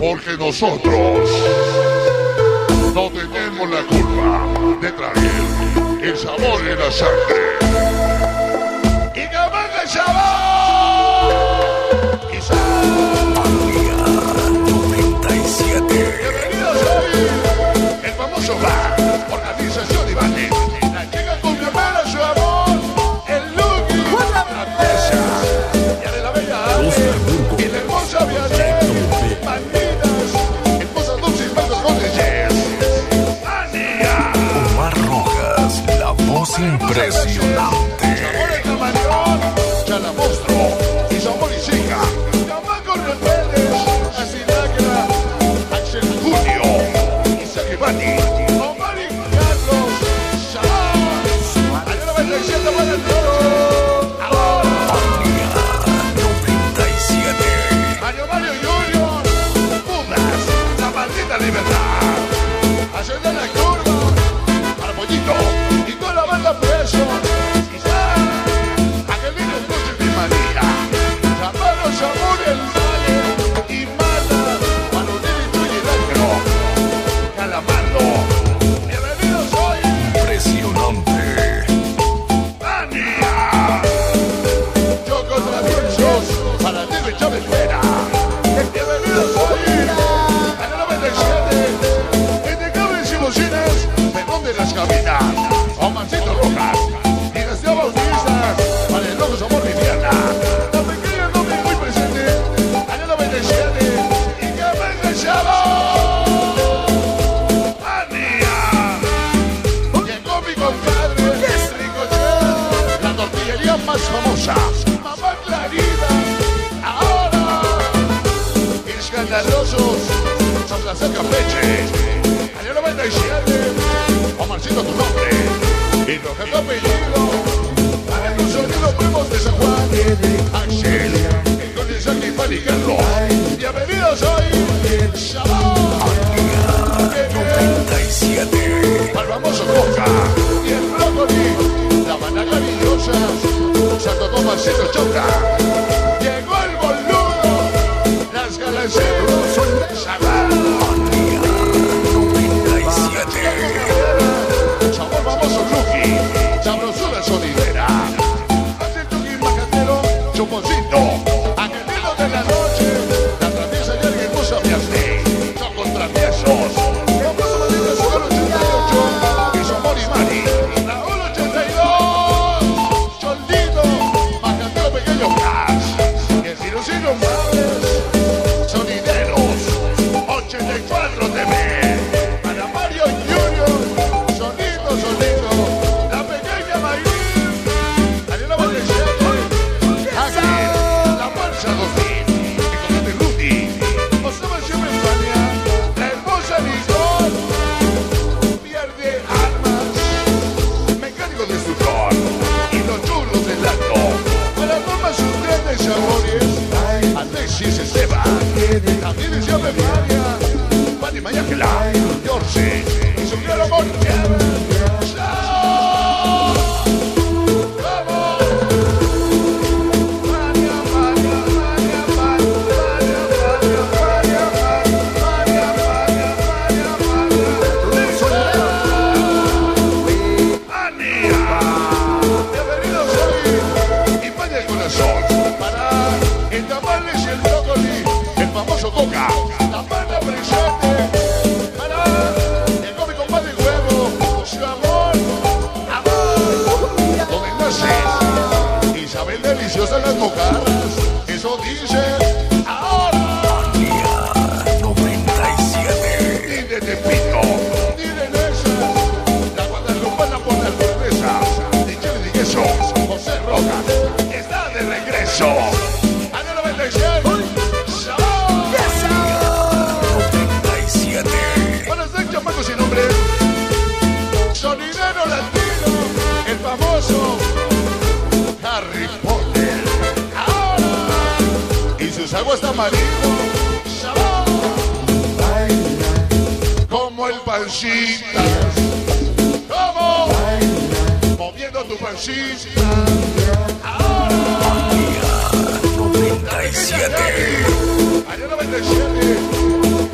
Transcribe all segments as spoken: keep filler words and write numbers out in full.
porque nosotros no tenemos la culpa de traer el sabor en la sangre. ¡Y que venga el sabor! ¡Y Manía noventa y siete. Bienvenidos hoy, el famoso bar, organización y bate. La chica con mi hermana, su amor, el Lucky, la pieza, y de la bella Ale, y la hermosa Vianel, Malditas, hermosa Dulce y Marcos con Yes. ¡Manía! Omar Rojas, la voz impresionante. Sabor el camaleón, Chalamostro, y sabor y chica. Chamaco Rebeldes, así lágrima, Axel Julio, Isaac Bati, Omar y Carlos, Sabor, Año noventa y siete para el toro. Ahora, Manía noventa y siete. Mario Mario Junior, Pumas, la maldita libertad. Haciendo la curva, para Pollito, y toda la banda preso. Angelino Cruz y María, Zamaro, Sabor, el Vale, y Mala, Manonel y Chuyilacro, Calamardo. Bienvenidos hoy, Impresionante. Manía. Yo contra Traviesos, para David Chávez Vera. Bienvenidos hoy, a la noventa y siete, entre cables y bocinas, perdón de las cabinas, Omarcito Rojas, y Gastón Bautista, para el loco Sabor Viviana, la pequeña no me muy presente, a la noventa y siete, y que venga el sabor. Manía. Llegó mi compadre, Ricochet, la tortillería más famosa, Mamá Clarida. Ahora, escandalosos, San Placer Campeche, año noventa y siete, Omarcito tu nombre, y lo que tu apellido, para los sonidos primos de San Juan, Axel, con Isaac y Fanny Carlos. Bienvenidos hoy, Shabbat, noventa y siete. al famoso Coca, y el brócoli, la banda cariñosa, Santo Tomasito Choca, llegó el boludo, las galaceros, Shabbat. noventa y siete. Sabor famoso Lucky, sabrosura sonidera. Hace el Chucky Macatero, Chuponcito, Angelino de la noche, la traviesa y alguien no sabía hacer. Son contraviesos. Famoso Maldita Azúcar ochenta y ocho, y Sabor y Mari, Raúl ochenta y dos, Choldito, Macatero Pequeño Cash, y el Cirocino Madres, Sonideros, ochenta y cuatro T V, para Mario Junior, Solito, Solito, la pequeña Mayrin, Ariana Valdesiano, aquí, la marcha dos mil, y con el Rudy, Osama siempre en España, la hermosa Nicole, pierde armas, mecánico destructor, y los chulos del acto, para Norma Sundel de Sabores, Alexis Esteban, también se llama María, Fanny Mayángela, George, y su gran amor, bienvenidos hoy, y Paña el corazón, para el tamales y el brócoli, el famoso Coca, la banda presente, para llegó mi compadre Huevo, su amor, amor, donde nace Isabel deliciosa en las mojarras, eso dice, ahora, Manía noventa y siete. ni de Tepito, ni de Nesa, la guadalupana por la cerveza, ni chile ni queso, José Rojas, está de regreso, año noventa y siete, ¡Sabor! noventa y siete. Buenas noches, chamacos sin nombre. Sonidero latino, el famoso Harry Potter. Ahora, y sus aguas tamarindo, sabor. Como el pancita, como moviendo tu pancita. Ahora, Manía noventa y siete. año noventa y siete.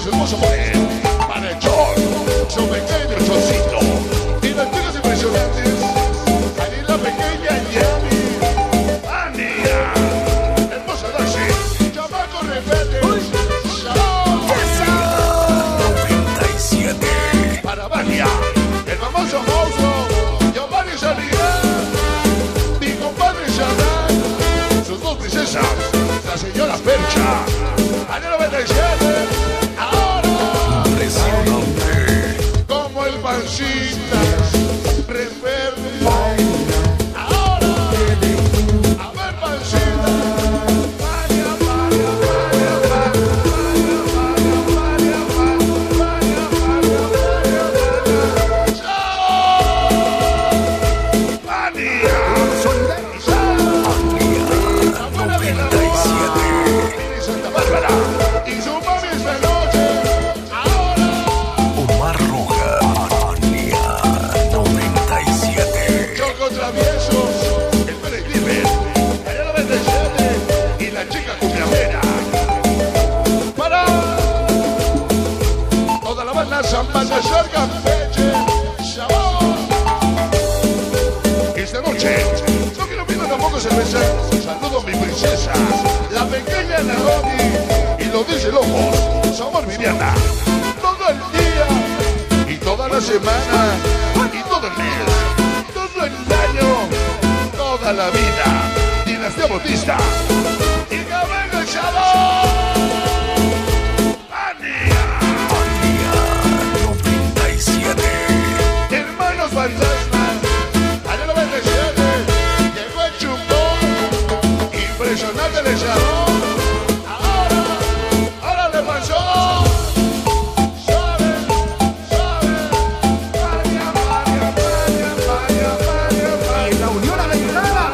su hermosa mujer. Para el John, su pequeño chocito. Y las chicas impresionantes. Ani la pequeña Yami. Ania. Hermosa Dashi. Chamaco rebelde. Shalom. noventa y siete. Para Vania. El famoso monstruo. Giovanni Sarriá. Mi compadre Shaddai. Sus dos princesas. La señora Percha. Año noventa y siete. Ahora. Impresionante. Como el pancitas. Reverde. Ahora. A ver, pancita. Vaya, vaya, vaya, vaya, vaya, vaya, vaya, vaya, vaya, vaya. ¡Chao! ¡Vania! noventa y siete. Santa Bárbara y su mami esta noche. Ahora. Omar Rojas. Ania. noventa y siete. Choco Traviesos, el Pérez Libre, el noventa y siete y la chica cumbiamera. Para toda la banda Zambana Sharga Peche, Shabón. Esta noche no quiero pido tampoco cerveza. Saludo a mi princesa, la pequeña Naomi y los dice locos. Sabor Viviana, todo el día y toda la semana y todo el mes. Todo el año, toda la vida. Dinastía Bautista. Y que venga el Shabón. ¡Ania! Ania. noventa y siete. Hermanos fantasmas. Año noventa y siete. Llegó el chupón. Impresionante el Shabón. Ahora, ahora le pasó. Sabe, sabe. Vaya, vaya, vaya, vaya, vaya, vaya. La Unión Americana.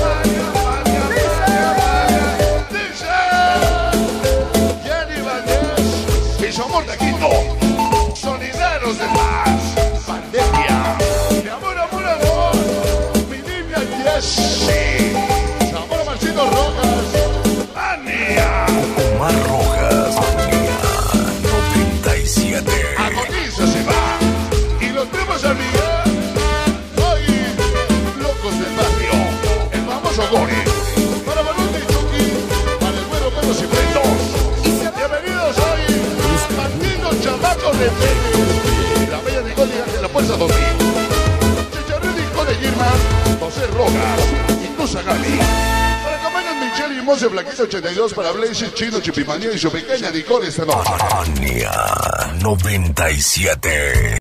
Dice Jenny Valdés y su amor taquito, sonideros de paz, pandemia, mi amor, amor, amor, mi niña Jessie, su amor a Marcino Rojas, Ania, Omar Rojas. Ania. noventa y siete. agoniza se va, y los primos San Miguel, hoy, locos del barrio, el famoso Gore, para Balón y Chucky, para el bueno Perros y Frentos. Bienvenidos hoy, Martino Chamaco de Pérez, la bella Nicole de la Fuerza dos mil, Chicharrín Nicole de Girma, José Rojas, Intusa Gali. Para acompañan Michelle y Mose Blanquita ochenta y dos para Blaze, Chino Chipimanía y su pequeña Nicole esta noche. Ania. noventa y siete.